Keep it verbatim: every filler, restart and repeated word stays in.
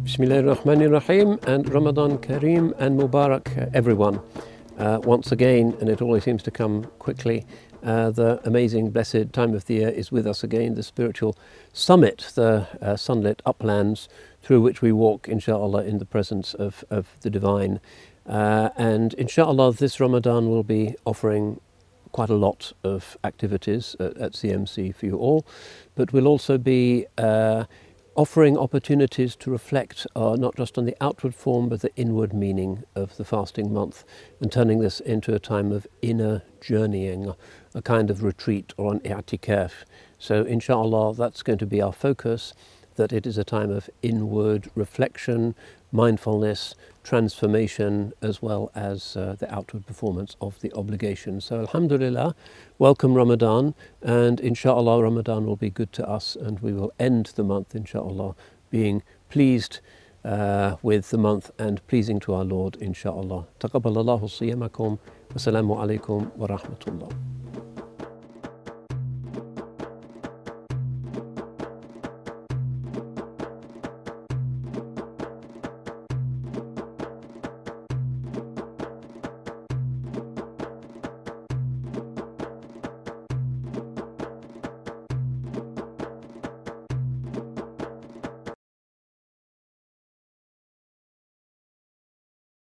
Bismillahirrahmanirrahim, and Ramadan Kareem and Mubarak, everyone. Uh, once again, and it always seems to come quickly, uh, the amazing blessed time of the year is with us again, the spiritual summit, the uh, sunlit uplands through which we walk, inshallah, in the presence of, of the divine. Uh, and inshallah, this Ramadan will be offering quite a lot of activities at, at C M C for you all, but we'll also be uh, offering opportunities to reflect uh, not just on the outward form but the inward meaning of the fasting month, and turning this into a time of inner journeying, a kind of retreat or an i'tikaf. So inshallah, that's going to be our focus, that it is a time of inward reflection, mindfulness, transformation, as well as uh, the outward performance of the obligation. So Alhamdulillah, welcome Ramadan, and inshallah Ramadan will be good to us, and we will end the month inshallah being pleased uh, with the month and pleasing to our Lord inshallah. Taqabbalallahu siyamakum, wassalamu alaikum wa rahmatullah.